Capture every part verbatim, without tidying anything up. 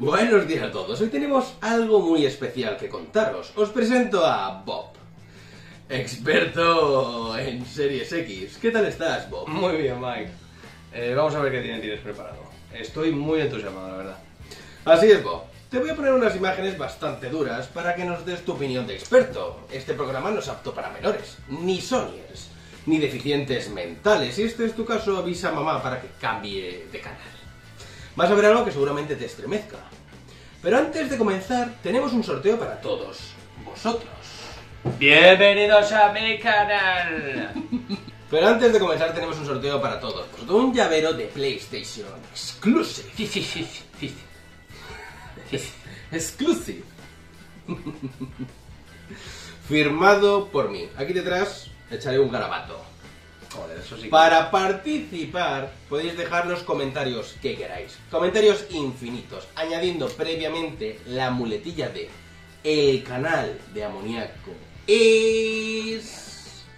Buenos días a todos, hoy tenemos algo muy especial que contaros. Os presento a Bob, experto en Series X. ¿Qué tal estás, Bob? Muy bien, Mike. Eh, vamos a ver qué tienes preparado. Estoy muy entusiasmado, la verdad. Así es, Bob. Te voy a poner unas imágenes bastante duras para que nos des tu opinión de experto. Este programa no es apto para menores, ni soniers, ni deficientes mentales. Si este es tu caso, avisa a mamá para que cambie de canal. Vas a ver algo que seguramente te estremezca. Pero antes de comenzar, tenemos un sorteo para todos vosotros. ¡Bienvenidos a mi canal! Pero antes de comenzar, tenemos un sorteo para todos vosotros. Un llavero de PlayStation Exclusive. Sí, sí, sí, sí, sí. Exclusive. Firmado por mí. Aquí detrás echaré un garabato. Joder, eso sí que... Para participar podéis dejar los comentarios que queráis. Comentarios infinitos, añadiendo previamente la muletilla de el canal de Amoníaco es...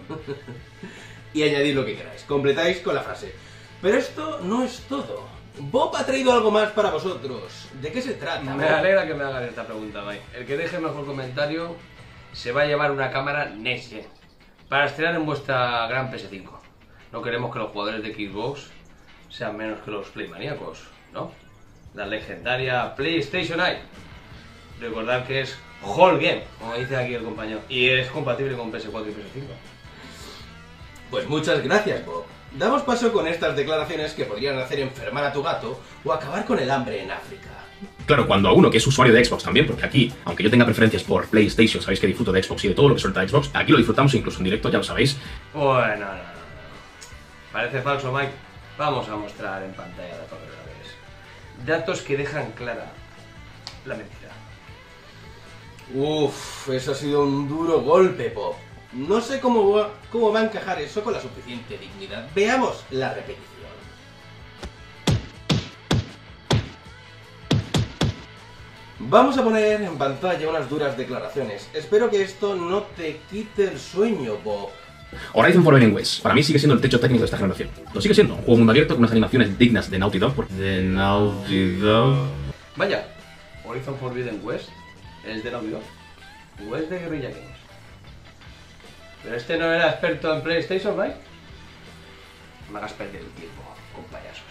y añadid lo que queráis. Completáis con la frase. Pero esto no es todo. Bob ha traído algo más para vosotros. ¿De qué se trata? Me alegra que me hagan esta pregunta, Mike. El que deje el mejor comentario se va a llevar una cámara Next Gen para estrenar en vuestra gran P S cinco. No queremos que los jugadores de Xbox sean menos que los Playmaníacos, ¿no? La legendaria PlayStation Eye. Recordad que es Whole Game, como dice aquí el compañero, y es compatible con P S cuatro y P S cinco. Pues muchas gracias, Bob. Damos paso con estas declaraciones que podrían hacer enfermar a tu gato o acabar con el hambre en África. Claro, cuando a uno que es usuario de Xbox también, porque aquí, aunque yo tenga preferencias por PlayStation, sabéis que disfruto de Xbox y de todo lo que suelta Xbox, aquí lo disfrutamos incluso en directo, ya lo sabéis. Bueno, no, no, no. Parece falso, Mike. Vamos a mostrar en pantalla datos reales. Datos que dejan clara la mentira. Uff, eso ha sido un duro golpe, Bob. No sé cómo va, cómo va a encajar eso con la suficiente dignidad. Veamos la repetición. Vamos a poner en pantalla unas duras declaraciones. Espero que esto no te quite el sueño, Bob. Horizon Forbidden West, para mí sigue siendo el techo técnico de esta generación. Lo sigue siendo, un juego mundo abierto con unas animaciones dignas de Naughty Dog. Porque... De Naughty Dog. Vaya, Horizon Forbidden West es de Naughty Dog. O es de Guerrilla Games. Pero este no era experto en PlayStation, Mike. No me hagas perder el tiempo con payasos.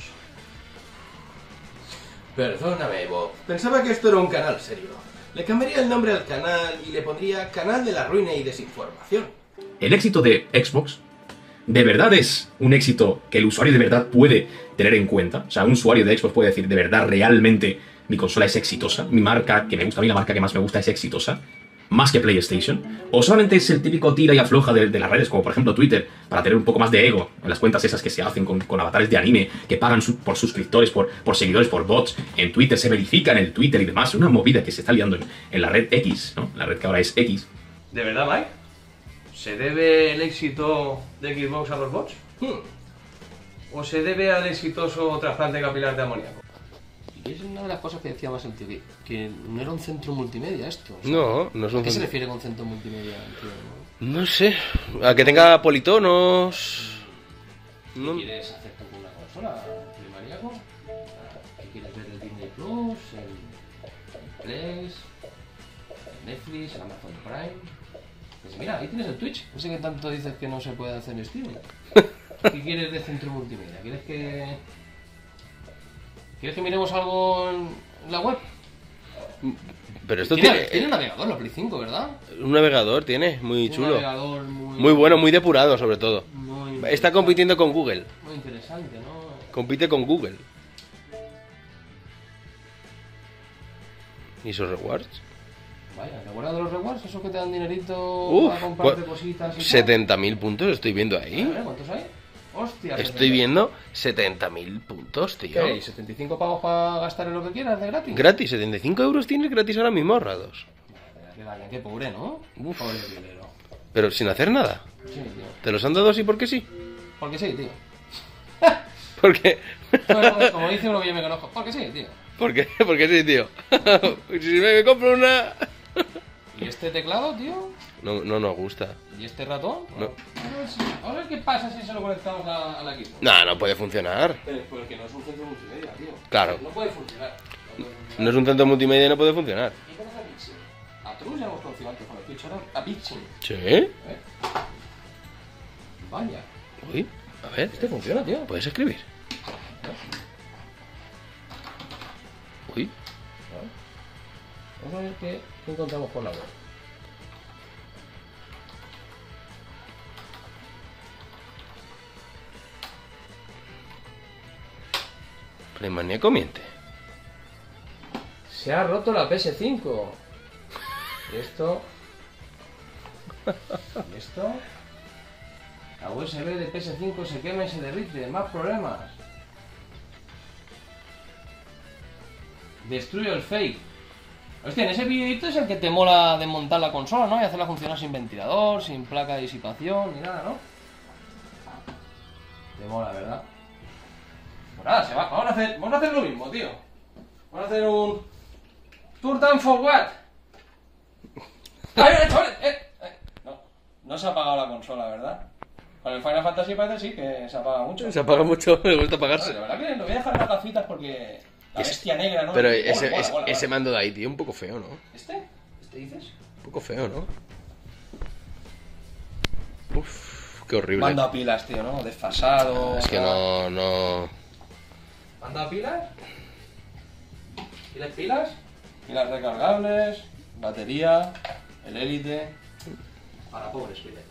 Perdóname, Bob. Pensaba que esto era un canal serio. Le cambiaría el nombre al canal y le pondría Canal de la Ruina y Desinformación. El éxito de Xbox, ¿de verdad es un éxito que el usuario de verdad puede tener en cuenta? O sea, un usuario de Xbox puede decir, ¿de verdad, realmente mi consola es exitosa? Mi marca que me gusta, a mí la marca que más me gusta es exitosa. Más que PlayStation, o solamente es el típico tira y afloja de, de las redes, como por ejemplo Twitter, para tener un poco más de ego en las cuentas esas que se hacen con, con avatares de anime, que pagan su, por suscriptores, por, por seguidores, por bots, en Twitter, se verifica en el Twitter y demás, una movida que se está liando en, en la red X, ¿no? La red que ahora es X. ¿De verdad, Mike? ¿Se debe el éxito de Xbox a los bots? Hmm. ¿O se debe al exitoso trasplante capilar de amoníaco? Y es una de las cosas que decía más el tío, que, que no era un centro multimedia esto. O sea, No, no es un ¿a qué se centro. refiere con centro multimedia, tío? No sé. A que tenga politonos. ¿Qué No. quieres hacer tú con una consola, Playmaníaco? ¿Qué quieres ver el Disney Plus, el, el Plex, el Netflix, el Amazon Prime? Pues mira, ahí tienes el Twitch. No sé qué tanto dices que no se puede hacer en streaming. ¿Qué quieres de centro multimedia? ¿Quieres que... ¿Quieres que miremos algo en la web? Pero esto Tiene, tiene. tiene un navegador, la Play cinco, ¿verdad? Un navegador tiene, muy Un chulo. navegador muy... Muy bueno, muy depurado, sobre todo. muy Está compitiendo con Google. Muy interesante, ¿no? Compite con Google. ¿Y sus rewards? Vaya, ¿te acuerdas de los rewards? ¿Esos que te dan dinerito Uf, para comprarte bu- cositas y tal? setenta mil puntos estoy viendo A ahí. ver, ¿cuántos hay? Hostia. Estoy setenta. viendo setenta mil puntos, ¿Qué tío. hay? ¿setenta y cinco pagos para gastar en lo que quieras de gratis? Gratis, setenta y cinco euros tienes gratis ahora mismo ahorrados. Qué daño, qué pobre, ¿no? Uf. Pobre dinero. Pero sin hacer nada. Sí, tío. ¿Te los han dado así porque sí? Porque sí, tío. Porque... Como, como dice uno que yo me conozco. Porque sí, tío. ¿Por qué? Porque sí, tío. Si me compro una... ¿Y este teclado, tío? No, no nos gusta. ¿Y este ratón? No. A ver, si- a ver qué pasa si se lo conectamos a, a la Xbox. No, no puede funcionar. Pero porque no es un centro multimedia, tío. Claro. No puede funcionar. No No es un centro multimedia y no puede funcionar. ¿Qué conoce a Bitching? A Trus ya hemos conocido antes con el Twitch, ahora a Bitching. ¿Sí? ¿Eh? Vaya. Uy, a ver. Este funciona, tío. ¿Puedes escribir? Uy. Vamos a ver qué, qué encontramos por la web. Playmaníaco miente. Se ha roto la P S cinco. Y esto... Y esto... La U S B de P S cinco se quema y se derrite. Más problemas. Destruye el fake. Hostia, en ese videito es el que te mola de montar la consola, ¿no? Y hacerla funcionar sin ventilador, sin placa de disipación, ni nada, ¿no? Te mola, ¿verdad? Pues nada, se va. Vamos a hacer, vamos a hacer lo mismo, tío. Vamos a hacer un... Tour down for what? ¡Ay, eh, chavales! Eh, eh. No, no se ha apagado la consola, ¿verdad? Con el Final Fantasy parece sí que se apaga mucho. Se apaga mucho, me gusta No, apagarse. la verdad que lo voy a dejar las gafitas porque... La bestia negra, ¿no? Pero Mola, ese, mola, ese, mola, ese mola. mando de ahí, tío, un poco feo, ¿no? ¿Este? ¿Este dices? Un poco feo, ¿no? Uf, qué horrible. Mando a pilas, tío, ¿no? Desfasado. Es que no, no... ¿Mando a pilas? ¿Tienes pilas? Pilas recargables, batería, el Elite. Para pobres pilas.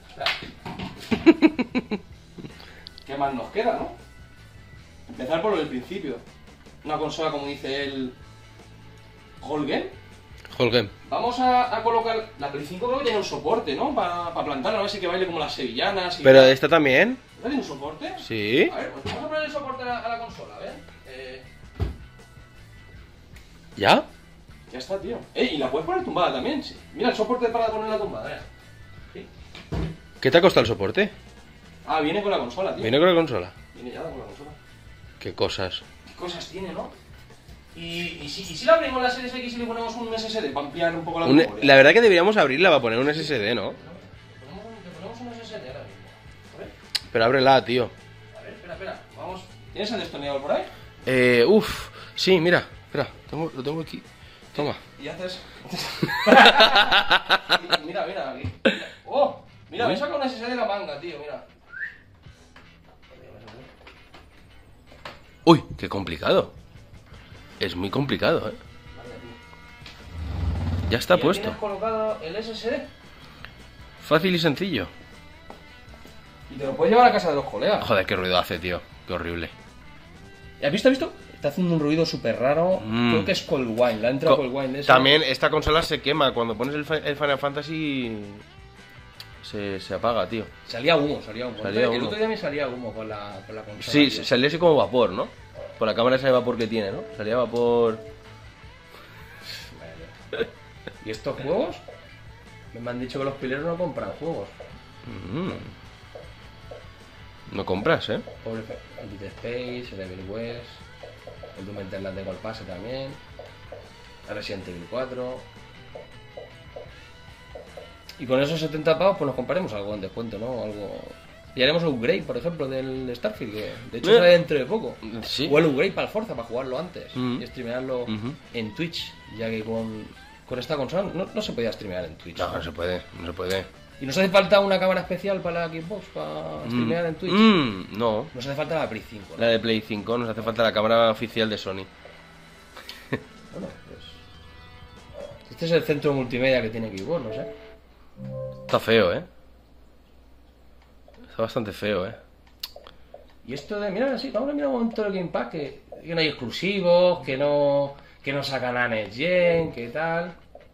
¿Qué más nos queda, no? Empezar por lo del principio. Una consola, como dice el Holgen. Holgem. Vamos a, a colocar... La Play cinco creo que tiene un soporte, ¿no? Para pa plantarla, a ver si que baile como las sevillanas y Pero tal. esta también. ¿No tiene un soporte? Sí. A ver, pues vamos a poner el soporte a la, a la consola, a ver. Eh, ¿Ya? ya está, tío. Eh, y la puedes poner tumbada también, sí. Mira el soporte para ponerla tumbada, mira. Sí. ¿Qué te ha costado el soporte? Ah, viene con la consola, tío. Viene con la consola. Viene ya con la consola. Qué cosas. ¿Qué cosas tiene, no? Y, y, si, y si la abrimos la Series X y le ponemos un S S D para ampliar un poco la Un- memoria. la verdad que deberíamos abrirla para poner un S S D, ¿no? Le ponemos, un- le ponemos un S S D ahora mismo. A ver, Pero ábrela, tío. a ver, espera, espera. Vamos. ¿Tienes el destornillador por ahí? Eh, uff. Sí, mira. Espera, tengo- lo tengo aquí. Toma. Y haces... Y mira, mira, aquí. ¡Oh! Mira, me saca un S S D de la manga, tío, mira. Uy, qué complicado. Es muy complicado, ¿eh? Ya está ¿Y ya puesto. tienes colocado el S S D? Fácil y sencillo. Y te lo puedes llevar a casa de los colegas. Joder, qué ruido hace, tío. Qué horrible. ¿Has visto, has visto? Está haciendo un ruido súper raro. Mm. Creo que es Cold Wine, la entra Co- Cold Wine de ese. También esta consola se quema. Cuando pones el, Fi- el Final Fantasy... Se, se apaga, tío. Salía humo, salía humo. Salía El humo. otro día me salía humo con la, con la consola. Sí, tío. salía así como vapor, ¿no? Por la cámara esa de vapor que tiene, ¿no? Salía vapor... ¿Y estos juegos? Me han dicho que los pileros no compran juegos. Mm. No compras, ¿eh? Pobre Fe- el Dead Space, el Evil West, el Doom Eternal de Gold Pass también, el Resident Evil cuatro. Y con esos setenta pavos pues nos compraremos algo en descuento, ¿no? Algo... Y haremos un upgrade, por ejemplo, del Starfield, que de hecho Eh. sale dentro de poco. Sí. O el upgrade para el Forza, para jugarlo antes Mm. y streamearlo Ujú. en Twitch, ya que con, con esta consola no, no se podía streamear en Twitch. No, no se puede, no se puede. Y nos hace falta una cámara especial para la Xbox, para streamear en Twitch. Mm, no. Nos hace falta la Play cinco, ¿no? La de Play cinco, nos hace falta la cámara oficial de Sony. Bueno, pues... Este es el centro multimedia que tiene Xbox, no sé. Está feo, ¿eh? Está bastante feo, ¿eh? Y esto de, mira, sí, vamos a mirar un momento el Game Pass, que, que no hay exclusivos, que no, que no sacan a Next Gen, que tal.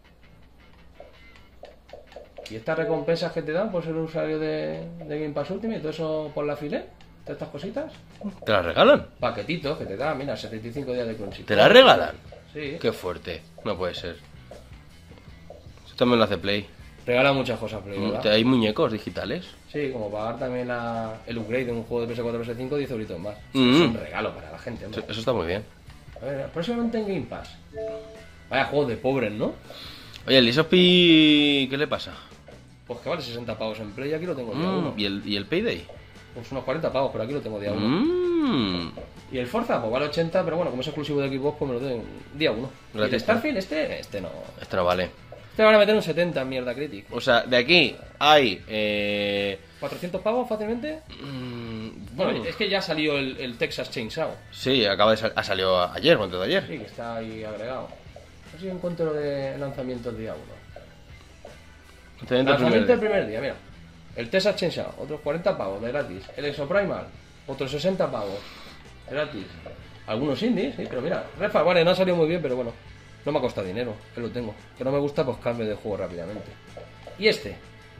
Y estas recompensas que te dan por ser usuario de, de Game Pass Ultimate y todo eso por la file, todas estas cositas. ¿Te la regalan? Paquetitos que te dan, mira, setenta y cinco días de Crunchyroll. ¿Te la regalan? Sí. Qué fuerte. No puede ser. Eso también lo hace Play. Regala muchas cosas, Play, ¿verdad? ¿Hay muñecos digitales? Sí, como pagar también la, el upgrade de un juego de P S cuatro P S cinco, diez euritos más. Mm. Es un regalo para la gente, hombre. Eso eso está muy bien. A ver, próximamente en Game Pass. Vaya juegos de pobres, ¿no? Oye, el Lies of P... ¿Qué le pasa? Pues que vale sesenta pavos en Play, aquí lo tengo día Mm, uno. ¿y, el, ¿Y el Payday? Pues unos cuarenta pavos, pero aquí lo tengo día uno. Mm. Mmm. Y el Forza, pues vale ochenta, pero bueno, como es exclusivo de Xbox, pues me lo doy en día uno. Y el Gratis, Starfield, este, este no. Esto no vale. Este van a meter un setenta en mierda Critic. O sea, de aquí hay... Eh... ¿cuatrocientos pavos fácilmente? mm, Bueno, mm, es que ya salió el, el Texas Chainsaw. Sí, acaba de sal- ha salido ayer, o antes de ayer. Sí, que está ahí agregado. No sé si encuentro de lanzamiento el día uno. Lanzamiento el primer Lanzamiento el día. primer día, mira. El Texas Chainsaw, otros cuarenta pavos de gratis. El Exoprimal, otros sesenta pavos de gratis. Algunos indies, sí, pero mira, Redfall, vale, no ha salido muy bien, pero bueno, no me ha costado dinero, que lo tengo. Que no me gusta, pues cambio de juego rápidamente. ¿Y este?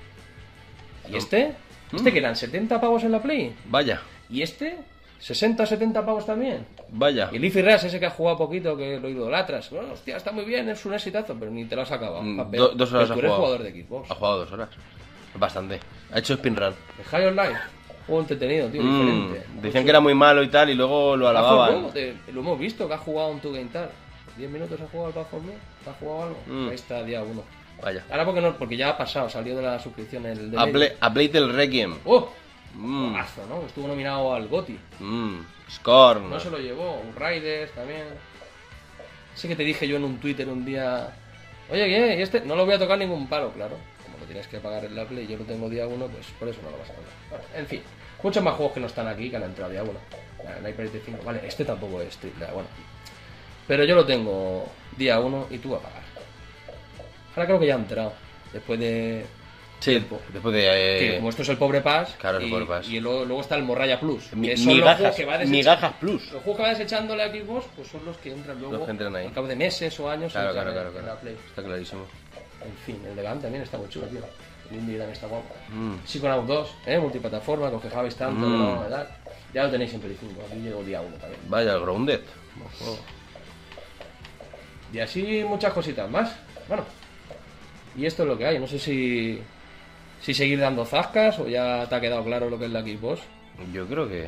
¿Y este? ¿Este que eran setenta pavos en la Play? Vaya, ¿Y este? ¿sesenta, setenta pavos también? vaya. Y Leafy Reas, ese que ha jugado poquito, que lo idolatras. Bueno, hostia, está muy bien, es un exitazo, pero ni te lo has acabado. Mm, papel. do- dos horas Pero ha tú eres jugado. jugador de Xbox. Ha jugado dos horas. Bastante. Ha hecho speedrun. De High on Life, juego entretenido, tío, Mm, diferente. decían que era muy malo y tal, y luego lo Back for alababan. Me, te- lo hemos visto, que ha jugado un two game tal. diez minutos ha jugado el Back for Me, ¿ha jugado algo? Mm. Ahí está, día uno. Vaya. Ahora porque no, porque ya ha pasado, salió de la suscripción el de A, medio. Bla- a Blade el Requiem. ¡Oh! Mm, Juegazo, ¿no? Estuvo nominado al GOTY. mm, Scorn. No se lo llevó, un Riders también. Sé que te dije yo en un Twitter un día, oye, ¿qué? ¿Y este? No lo voy a tocar ningún palo, claro. Como lo tienes que pagar en la Play, yo lo tengo día uno, pues por eso no lo vas a pagar. Bueno, en fin, muchos más juegos que no están aquí que han entrado día uno. El Hyper cinco, vale, este tampoco es triple A, bueno. Pero yo lo tengo día uno y tú vas a pagar. Ahora creo que ya ha entrado, después de... Sí, tiempo. después de... eh, que como esto es el Pobre Pass, claro, el y, Pobre Pass. y luego, luego está el Morraya Plus, mi- que son los migajas, juegos que va desechando. migajas plus. Los juegos que va desechando la Xbox, pues son los que entran luego, Los que entran ahí. al cabo de meses o años, Claro, entran claro, claro, en, en claro. la Play. Está clarísimo. En fin, el de Gun también está muy chulo, tío. El Indie también está guapo. Mm. Psychonauts dos, ¿eh? Multiplataforma, que os quejabais tanto, Mm. que no, ¿verdad? Ya lo tenéis en Play cinco, aquí llegó día uno también. Vaya, el Grounded. Ojo. Y así muchas cositas más. Bueno, y esto es lo que hay. No sé si, si seguir dando zascas o ya te ha quedado claro lo que es la Xbox. Yo creo que...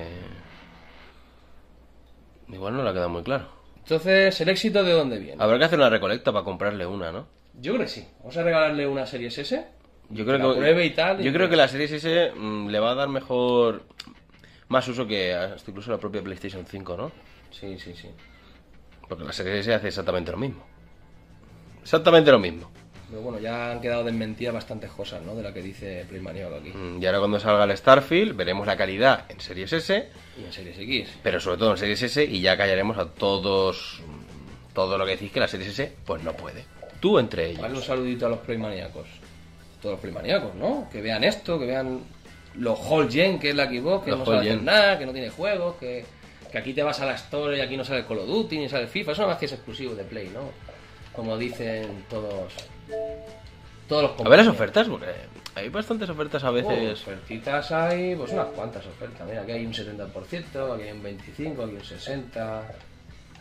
Igual no le ha quedado muy claro. Entonces, ¿el éxito de dónde viene? Habrá que hacer una recolecta para comprarle una, ¿no? Yo creo que sí. Vamos a regalarle una Series S. Yo que creo la que, pruebe y tal, yo y- creo que la Series S mm, le va a dar mejor... Más uso que hasta incluso la propia PlayStation cinco, ¿no? Sí, sí, sí. Porque la Series S hace exactamente lo mismo. Exactamente lo mismo. Pero bueno, ya han quedado desmentidas bastantes cosas, ¿no? De la que dice Playmaniac aquí. Mm, Y ahora cuando salga el Starfield veremos la calidad en Series S, Y en Series X. pero sobre todo en Series S, y ya callaremos a todos mm, todo lo que decís que la Series S pues no puede. Tú entre Vale, un ellos. saludito a los Playmaníacos. Todos los Playmaníacos, ¿no? Que vean esto, que vean los Whole Gen, que es la Xbox, que Los no Whole sabe hacer Gen. nada, que no tiene juegos, que, que aquí te vas a la Store y aquí no sale el Call of Duty ni sale el FIFA. Eso nada más que es exclusivo de Play, ¿no? Como dicen todos. Todos los A ver las compañeros. ofertas, porque hay bastantes ofertas a Oh, veces. ofertitas hay, pues unas cuantas ofertas. Mira, aquí hay un setenta por ciento, aquí hay un veinticinco por ciento, aquí un sesenta por ciento.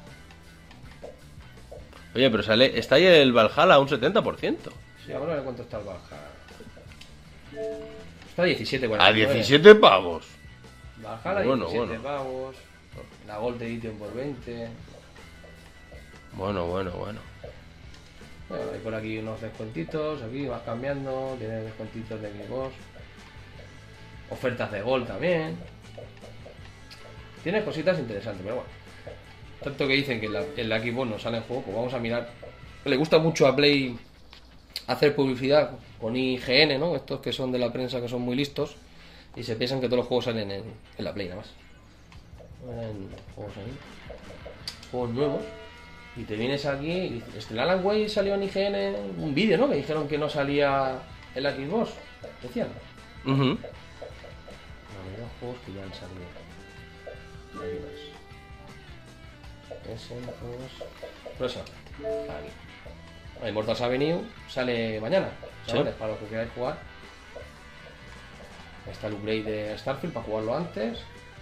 Oye, pero sale está ahí el Valhalla a un setenta por ciento. Sí, ahora ver cuánto está el Valhalla. Está a diecisiete A cuarenta y nueve. diecisiete pavos. Valhalla Bueno, diecisiete bueno. pavos. La Gold Edition por veinte. Bueno, bueno, bueno. Bueno, hay por aquí unos descuentitos, aquí vas cambiando, tienes descuentitos de Xbox. Ofertas de Gold también. Tienes cositas interesantes, pero bueno. Tanto que dicen que en la, en la Xbox no sale en juego, pues vamos a mirar. Le gusta mucho a Play hacer publicidad con I G N, ¿no? Estos que son de la prensa, que son muy listos y se piensan que todos los juegos salen en, en la Play nada más. En juegos ahí. Juegos nuevos. Y te vienes aquí y dices, este el Alan Wake salió en I G N un vídeo, ¿no? Que dijeron que no salía en la Xbox. Decían. Ujú. La mayoría de juegos que ya han salido. Aquí más. Ese, juegos. Próximamente. Aquí. El Immortals Avenue sale mañana. Sí. ¿Sabes? Para los que queráis jugar. Está el upgrade de Starfield para jugarlo antes.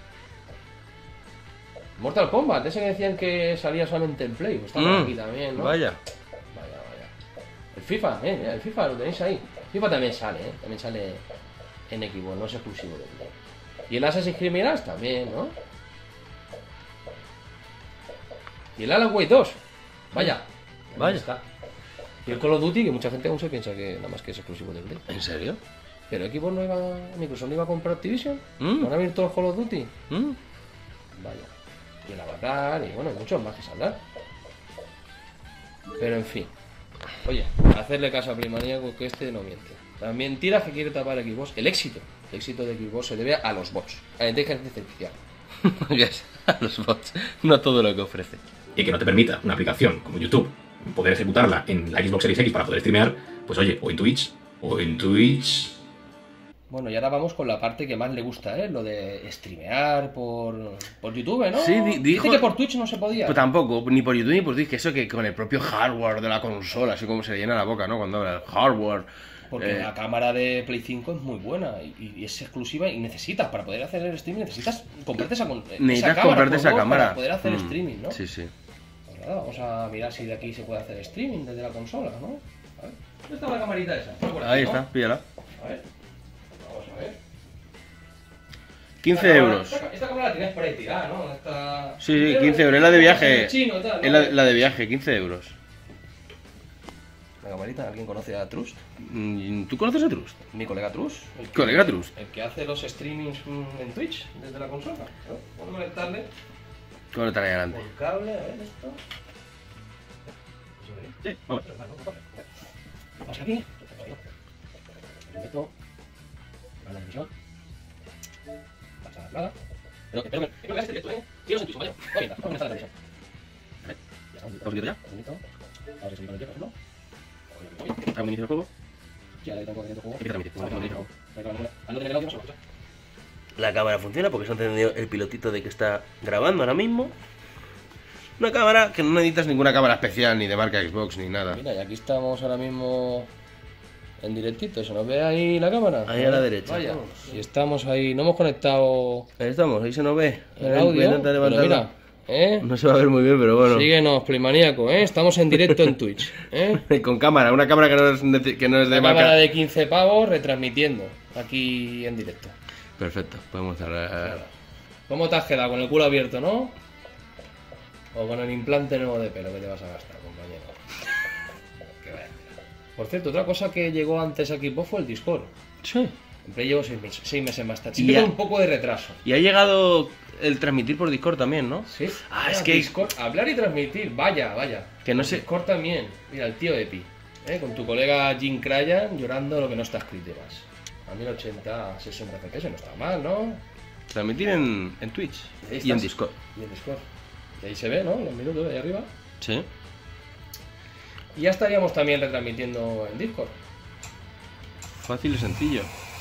Mortal Kombat, ese que decían que salía solamente en Play. Pues está por Mm, aquí también, ¿no? Vaya. Vaya, vaya. El FIFA, eh, mira, el FIFA lo tenéis ahí. El FIFA también sale, eh. También sale en Xbox, no es exclusivo de Play. Y el Assassin's Creed Mirage también, ¿no? Y el Alan Wake dos. Vaya. Ahí Vaya. está. Y el Call of Duty, que mucha gente aún se piensa que nada más que es exclusivo de Play. ¿En serio? Pero Xbox no iba, Microsoft no iba a comprar Activision. Mm. ¿Van a venir todos los Call of Duty? ¿Mm? Vaya. Y el avatar, y bueno, hay muchos más que saldrán. Pero en fin. Oye, hacerle caso a Playmaníaco, que este no miente. Las mentiras que quiere tapar Xbox, el éxito, el éxito de Xbox se debe a los bots, a la inteligencia artificial. A los bots, no todo lo que ofrece. Y que no te permita una aplicación como YouTube poder ejecutarla en la Xbox Series X para poder streamear, pues oye, o en Twitch, o en Twitch... Bueno, y ahora vamos con la parte que más le gusta, ¿eh? Lo de streamear por, por YouTube, ¿no? Sí, di- dijo- Dice que por Twitch no se podía. Pues tampoco, ni por YouTube ni por Twitch, que eso que con el propio hardware de la consola, así como se le llena la boca, ¿no? Cuando habla el hardware. Porque eh, la cámara de Play cinco es muy buena y, y es exclusiva y necesitas, para poder hacer el streaming, necesitas comprarte esa, con- esa necesitas cámara. comprarte por esa dos cámara. Para poder hacer Mm, streaming, ¿no? Sí, sí. Pues nada, vamos a mirar si de aquí se puede hacer streaming desde la consola, ¿no? A ver. ¿Dónde está la camarita esa? Está por aquí, Ahí ¿no? está, píllala. A ver. Vamos a ver. quince Esta cámara- euros. Esta, esta cámara la tienes por ahí tirada, ¿no? Esta... Sí, sí, quince euros. Es la de viaje. Chino, tal, ¿no? Es la, la de viaje, quince euros. La camarita, ¿alguien conoce a Trust? Mm, ¿Tú conoces a Trust? Mi colega Trust. El que, Colega Trust. el que hace los streamings mm, en Twitch desde la consola. ¿no? Vamos a conectarle ¿Cómo está ahí adelante? el cable, a ver esto. Sí, vamos. Pasa aquí. Le meto a la televisión. Pasa la plaga. Pero espero que espero que hagas este directo, ¿eh? Tíos en Twitch, vaya. Voy a mirar, vamos a empezar la televisión. A ver, ya estamos. ¿Estamos quietos ya? Un segundito. A ver si se conecta, por ejemplo. ¿Estamos inicio del juego? Ya le tengo que juego. ¿Qué transmite? Vale, vale, vale. Venga, vale, vale. Al no tener el audio no se lo escucha. La cámara funciona porque se ha encendido el pilotito de que está grabando ahora mismo. Una cámara que no necesitas ninguna cámara especial, ni de marca Xbox, ni nada. Mira, y aquí estamos ahora mismo en directito. ¿Se nos ve ahí la cámara? Ahí a la derecha. Vaya. Y estamos ahí, no hemos conectado Ahí estamos, ahí se nos ve. el audio. Voy a intentar Pero levantarlo. mira, ¿eh? No se va a ver muy bien, pero bueno. Síguenos, Playmaníaco, ¿eh? Estamos en directo en Twitch, ¿eh? Con cámara, una cámara que no es, nece- que no es de Una marca. cámara de quince pavos retransmitiendo aquí en directo. Perfecto, podemos cerrar. ¿Cómo te has quedado? Con el culo abierto, ¿no? O con el implante nuevo de pelo que te vas a gastar, compañero. Qué vaya. Por cierto, otra cosa que llegó antes aquí vos fue el Discord. Sí. En Play llevo seis meses, seis meses más tarde. Y Siempre ya- con un poco de retraso. Y ha llegado el transmitir por Discord también, ¿no? Sí. Ah, es Ah, que- Discord, hablar y transmitir, vaya, vaya. Que no sé- Discord también. Mira, el tío Epi. ¿eh? Con tu colega Jim Cryan llorando lo que no está escrito más. A mil ochenta, sesenta F P S no está mal, ¿no? Transmitir en, en Twitch Ahí y en estás. Discord. Y en Discord. Y ahí se ve, ¿no? Los minutos de ahí arriba. Sí. Y ya estaríamos también retransmitiendo en Discord. Fácil y sencillo.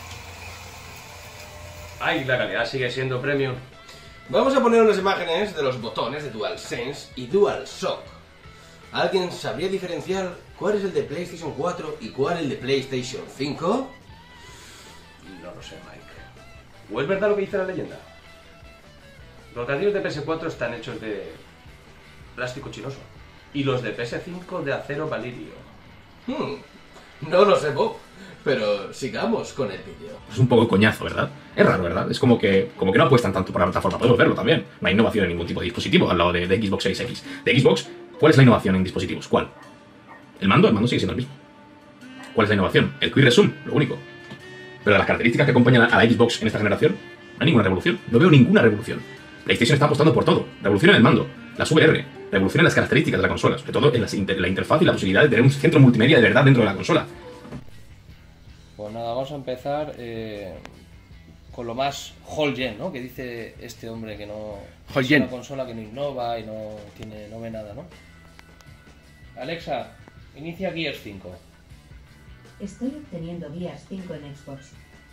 Ay, la calidad sigue siendo premium. Vamos a poner unas imágenes de los botones de DualSense y DualShock. ¿Alguien sabría diferenciar cuál es el de PlayStation cuatro y cuál el de PlayStation cinco? No lo sé, Mike. ¿O es verdad lo que dice la leyenda? Los gatillos de P S cuatro están hechos de plástico chinoso. Y los de P S cinco de acero valirio. Hmm, no lo sé, Bob. Pero sigamos con el vídeo. Es un poco coñazo, ¿verdad? Es raro, ¿verdad? Es como que, como que no apuestan tanto por la plataforma. Podemos verlo también. No hay innovación en ningún tipo de dispositivo al lado de, de Xbox Series X. De Xbox, ¿cuál es la innovación en dispositivos? ¿Cuál? ¿El mando? El mando sigue siendo el mismo. ¿Cuál es la innovación? El Quick Resume, lo único. Pero las características que acompañan a la Xbox en esta generación, no hay ninguna revolución. No veo ninguna revolución. PlayStation está apostando por todo. Revolución en el mando, las V R, revolución en las características de la consola, sobre todo en las inter- la interfaz y la posibilidad de tener un centro multimedia de verdad dentro de la consola. Pues nada, vamos a empezar eh, con lo más whole gen, ¿no? Que dice este hombre que no Whole es gen. una consola que no innova y no tiene, no ve nada, ¿no? Alexa, inicia Gears cinco. Estoy obteniendo Gears cinco en Xbox.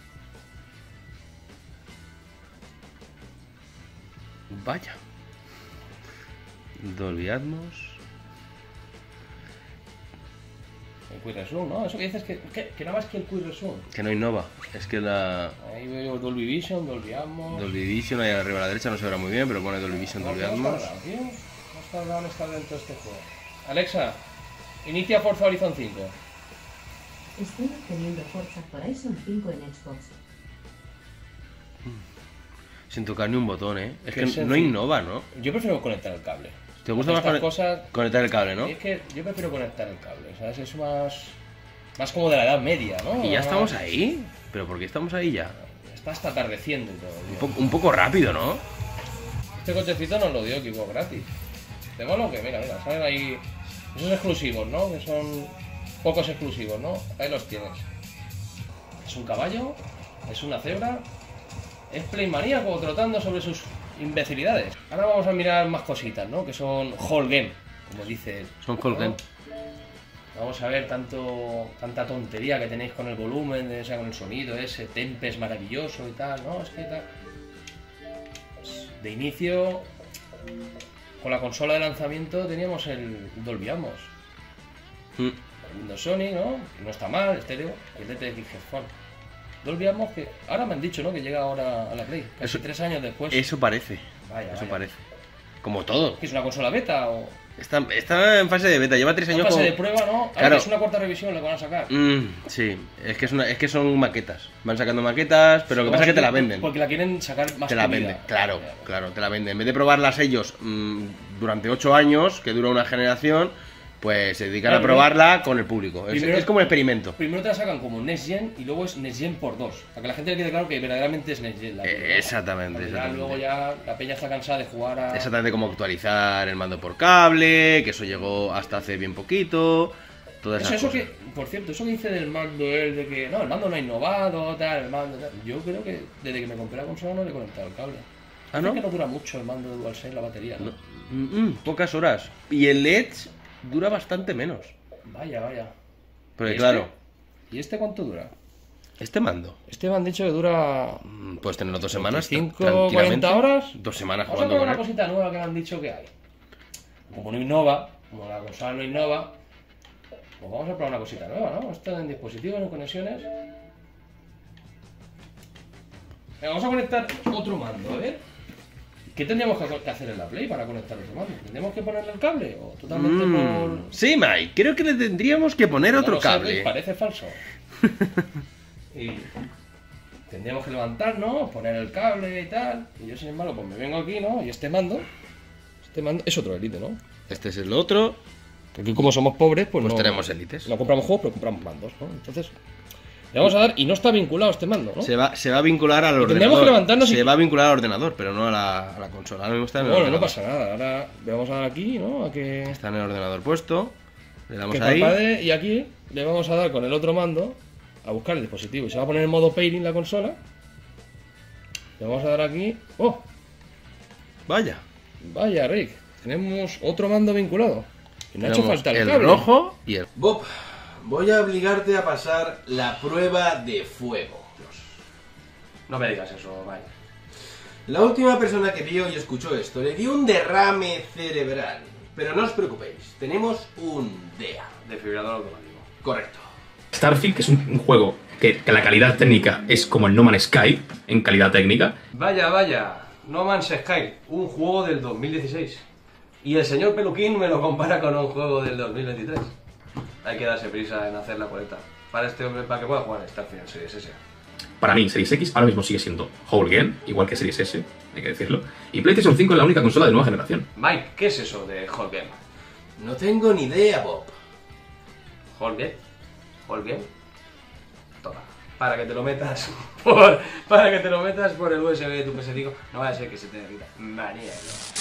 Vaya. Dolby Atmos. El Quick Resume, ¿no? Eso que dices que, que, que nada más que el Quick Resume. Que no innova. Es que la Ahí veo Dolby Vision, Dolby Atmos. Dolby Vision ahí arriba a la derecha no se verá muy bien, pero pone Dolby Vision, Dolby Hemos Atmos. tardado, tío. Hemos tardado en estar dentro de este juego. Alexa, inicia Forza Horizon cinco. Estoy obteniendo Forza Horizon cinco en Xbox. Sin tocar ni un botón, ¿eh? Es Qué que no sencillo. innova, ¿no? Yo prefiero conectar el cable. ¿Te gusta más Estas conect- cosas? conectar el cable, no? Es que yo prefiero conectar el cable, ¿sabes? Es más, más como de la edad media, ¿no? Y ya Más- estamos ahí. ¿Pero por qué estamos ahí ya? Está hasta atardeciendo y todo, Un, tío. po- un poco rápido, ¿no? Este cochecito nos lo dio Xbox gratis. ¿Te mola que? Mira, mira, salen ahí esos exclusivos, ¿no? Que son pocos exclusivos, ¿no? Ahí los tienes. Es un caballo, es una cebra, es playmaníaco trotando sobre sus imbecilidades. Ahora vamos a mirar más cositas, ¿no? Que son whole game, como dice él. Son whole game. Vamos a ver tanto, tanta tontería que tenéis con el volumen, o sea, con el sonido ese, Tempest maravilloso y tal, ¿no? Es que tal. Pues, de inicio, con la consola de lanzamiento teníamos el Dolby Atmos. Mm. El Windows Sony, ¿no? Que no está mal, estéreo, y el D T X Headphone. Dolby Atmos que ahora me han dicho, ¿no? Que llega ahora a la Play, casi Eso- tres años después. Eso parece. Vaya, Eso vaya. parece. Como todo. ¿Que es una consola beta o...? Está, está en fase de beta, lleva tres En años fase como... de prueba, ¿no? Ah, Claro. que es una cuarta revisión lo que van a sacar. Mm, sí, es que, es, una, es que son maquetas. Van sacando maquetas, pero lo que pasa es que te la venden. Porque la quieren sacar más Te la pulida. venden, claro, Ya, ya. claro, te la venden. En vez de probarlas ellos mm, durante ocho años, que dura una generación, pues se dedican Claro, a probarla con el público. Es, primero- es como un experimento. Primero te la sacan como Next Gen y luego es Next Gen por dos. Para que la gente le quede claro que verdaderamente es Next Gen. La Eh, Play, ¿no? exactamente, Porque ya exactamente. luego ya la peña está cansada de jugar a... Exactamente como actualizar el mando por cable, que eso llegó hasta hace bien poquito. Todas Eso, esas eso cosas. que, por cierto, eso que dice del mando él, de que no, el mando no ha innovado, tal, el mando tal. Yo creo que desde que me compré la consola no le he conectado el cable. Ah, Dice ¿no? que no dura mucho el mando de DualSense, la batería. ¿no? No, mm, mm, pocas horas. Y el Edge dura bastante menos. Vaya, vaya. Porque ¿Y claro, este? ¿Y este cuánto dura? este mando, Este me han dicho que dura mm, puedes tenerlo dos semanas. veinticinco, tranquilamente. cuarenta horas. Dos semanas Vamos a jugando probar con una él. cosita nueva que me han dicho que hay. Como no innova, como la consola no innova, pues vamos a probar una cosita nueva, ¿no? Esto en dispositivos, en conexiones. Venga, vamos a conectar otro mando, a ver. ¿Qué tendríamos que co- que hacer en la Play para conectar otro mando? ¿Tendríamos que ponerle el cable? ¿O totalmente Mm, por...? sí, Mike, creo que le tendríamos que poner No otro lo sé, cable. parece falso. Y tendríamos que levantar, ¿no? Poner el cable y tal. Y yo, sin embargo, pues me vengo aquí, ¿no? Y este mando, este mando es otro Elite, ¿no? Este es el otro. Aquí como somos pobres, pues, Pues no, tenemos élites. no compramos juegos, pero compramos mandos, ¿no? Entonces, le vamos a dar, y no está vinculado este mando, ¿no? Se va, se va a vincular al Y ordenador. tendríamos que levantarnos se y- va a vincular al ordenador, pero no a la, a la consola. Ahora mismo está en el Bueno, no ordenador. pasa nada. Ahora le vamos a dar aquí, ¿no? A que, Está en el ordenador puesto. Le damos que ahí. parpadee, y aquí le vamos a dar con el otro mando a buscar el dispositivo. Y se va a poner en modo pairing la consola. Le vamos a dar aquí. ¡Oh! Vaya. Vaya, Rick. Tenemos otro mando vinculado. Y no ha hecho Tenemos falta el, el cable. rojo y el. Bob, voy a obligarte a pasar la prueba de fuego. No me digas eso, vaya. La última persona que vio y escuchó esto le dio un derrame cerebral. Pero no os preocupéis, tenemos un D E A. Desfibrilador automático. Correcto. Starfield, que es un, un juego que, que la calidad técnica es como el No Man's Sky en calidad técnica. Vaya, vaya. No Man's Sky, un juego del dos mil dieciséis. Y el señor Peluquín me lo compara con un juego del dos mil veintitrés. Hay que darse prisa en hacer la coleta. Para este hombre, para que pueda jugar Starfield en Series S. Para mí, Series X ahora mismo sigue siendo whole game, igual que Series S, hay que decirlo. Y PlayStation cinco es la única consola de nueva generación. Mike, ¿qué es eso de Whole Game? No tengo ni idea, Bob. ¿Whole Game? ¿Whole Game? Toma. Para que te lo metas por, para que te lo metas por el U S B de tu P S cinco. No vaya a ser que se te quita. Manía, no.